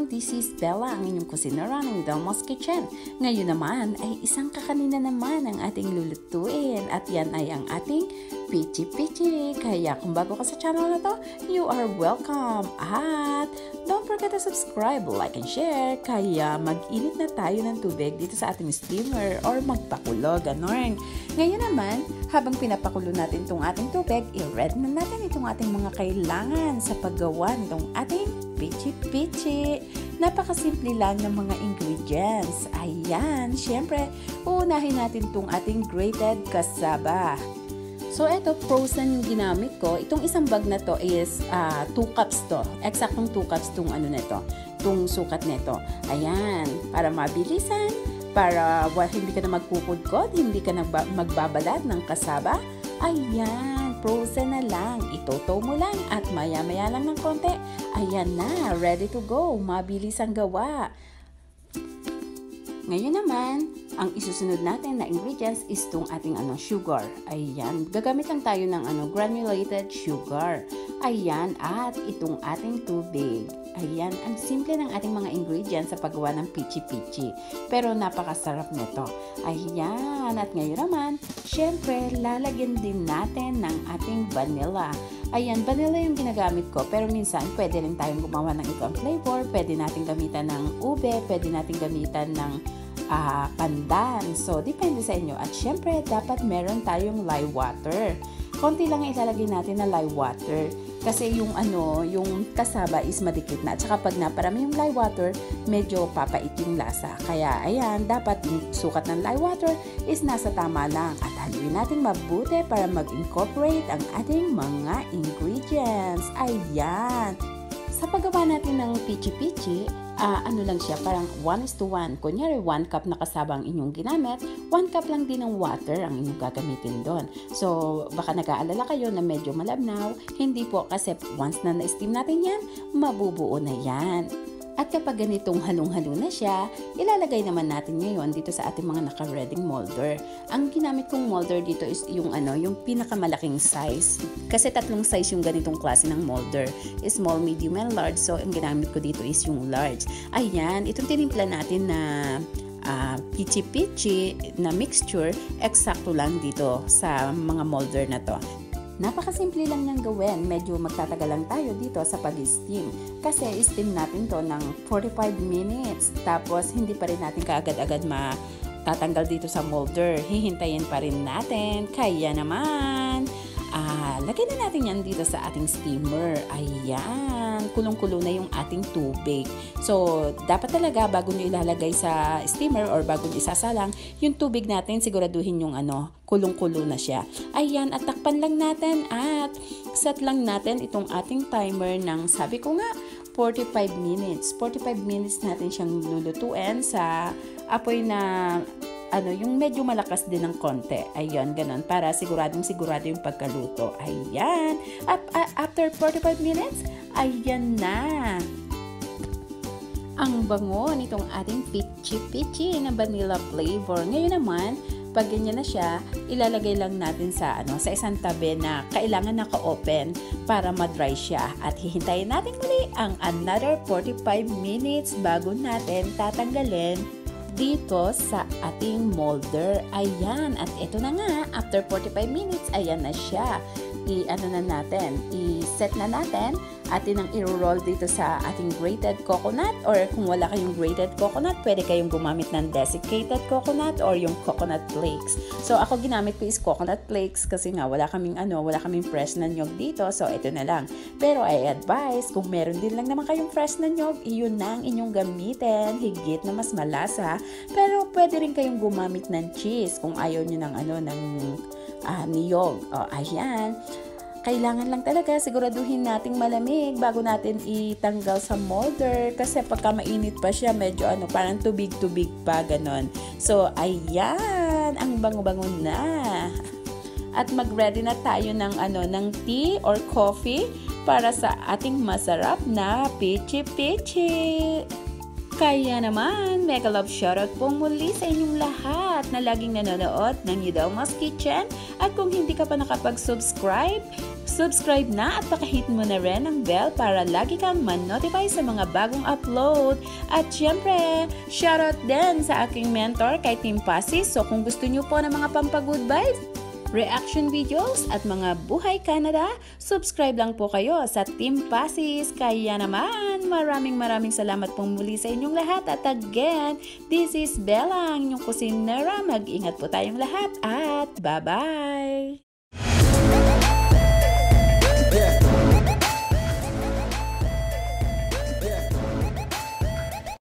everyone, this is Bella, ang inyong kusinera ng Delma's Kitchen. Ngayon naman ay isang kakanina naman ang ating lulutuin at yan ay ang ating pichi-pichi. Kaya kung bago ka sa channel na to, you are welcome. At don't forget to subscribe, like, and share. Kaya mag-init na tayo ng tubig dito sa ating steamer or magpakulo, ganon. Ngayon naman, habang pinapakulo natin itong ating tubig, i-ready na natin itong ating mga kailangan sa paggawa nitong ating pichi-pichi. Napakasimple lang ng mga ingredients. Ayan, syempre, uunahin natin itong ating grated cassava. So, ito, frozen yung ginamit ko. Itong isang bag na to is 2 cups to. Eksaktong 2 cups itong ano nito, itong sukat nito. Ayan, para mabilisan, para hindi ka na magkukudkod, hindi ka na magbabalat ng cassava. Ayan, frozen na lang. Itotow mo lang at maya-maya lang ng konti. Ayan na, ready to go. Mabilis ang gawa. Ngayon naman, ang isusunod natin na ingredients is itong ating sugar. Ayan, gagamit lang tayo ng granulated sugar. Ayan, at itong ating tubig. Ayan, ang simple ng ating mga ingredients sa paggawa ng pichi-pichi. Pero napakasarap nito. Ayan, at ngayon naman, syempre, lalagyan din natin ng ating vanilla. Ayan, vanilla yung ginagamit ko, pero minsan pwede rin tayong gumawa ng ibang flavor. Pwede natin gamitan ng ube, pwede natin gamitan ng pandan. So, depende sa inyo. At syempre, dapat meron tayong lye water. Konti lang ilalagay natin na lye water. Kasi yung cassava is madikit na. At saka pag naparami yung lye water, medyo papait yung lasa. Kaya, ayan, dapat yung sukat ng lye water is nasa tama lang. At haluin natin mabuti para mag-incorporate ang ating mga ingredients. Ayan. Sa paggawa natin ng pichi-pichi, lang siya, parang 1:1. Kunyari, 1 cup na cassava ang inyong ginamit, 1 cup lang din ng water ang inyong gagamitin doon. So, baka nag-aalala kayo na medyo malabnaw. Hindi po, kasi once na na-steam natin yan, mabubuo na yan. At kapag ganitong halong-halo na siya, ilalagay naman natin ngayon dito sa ating mga naka-reading molder. Ang ginamit kong molder dito is yung pinakamalaking size. Kasi 3 size yung ganitong klase ng molder. Small, medium, and large. So, ang ginamit ko dito is yung large. Ayan, itong tinimpla natin na pichi-pichi na mixture, eksakto lang dito sa mga molder na to. Napakasimple lang niyang gawin. Medyo magtatagal lang tayo dito sa pag-steam. Kasi steam natin to ng 45 minutes. Tapos hindi pa rin natin kaagad-agad matatanggal dito sa molder. Hihintayin pa rin natin. Kaya naman, lagay na natin yan dito sa ating steamer. Ayan, kulong-kulo na yung ating tubig. So, dapat talaga bago nyo ilalagay sa steamer or bago nyo isasalang, yung tubig natin, siguraduhin yung kulong-kulo na siya. Ayan, at takpan lang natin at set lang natin itong ating timer ng, sabi ko nga, 45 minutes. 45 minutes natin siyang lulutuin sa apoy na yung medyo malakas din ng konti. Ayan, ganun. Para sigurado yung pagkaluto. Ayan. After 45 minutes, ayan na. Ang bango nitong ating pichi-pichi na vanilla flavor. Ngayon naman, pag ganyan na siya, ilalagay lang natin sa isang tabi na kailangan naka-open para ma-dry siya. At hihintayin natin muli ang another 45 minutes bago natin tatanggalin dito sa ating molder. Ayan, at ito na nga, after 45 minutes, ayan na siya. I-set na natin at i-roll dito sa ating grated coconut, or kung wala kayong grated coconut, pwede kayong gumamit ng desiccated coconut or yung coconut flakes. So, ako ginamit ko is coconut flakes kasi nga wala kaming fresh na nyog dito. So, ito na lang. Pero I advise, kung meron din lang naman kayong fresh na nyog, iyon na ang inyong gamitin, higit na mas malasa. Pero pwede rin kayong gumamit ng cheese kung ayaw nyo ng niyog. Ayan. Kailangan lang talaga siguraduhin nating malamig bago natin itanggal sa molder. Kasi pagka mainit pa siya, medyo parang tubig-tubig pa, ganon. So, ayan. Ang bango-bango na. At mag-ready na tayo ng tea or coffee para sa ating masarap na pichi-pichi. Kaya naman, mega love shoutout po muli sa inyong lahat na laging nanonood ng Delma's Kitchen. At kung hindi ka pa nakapag-subscribe Subscribe na at pakihit mo na rin ang bell para lagi kang man-notify sa mga bagong upload. At syempre, shoutout din sa aking mentor kay Team Pasis. So kung gusto nyo po ng mga pampagood vibes, reaction videos at mga buhay Canada, subscribe lang po kayo sa Team Pasis. Kaya naman, maraming salamat pong muli sa inyong lahat. At again, this is Bella, ang inyong kusinera. Mag-ingat po tayong lahat at bye-bye!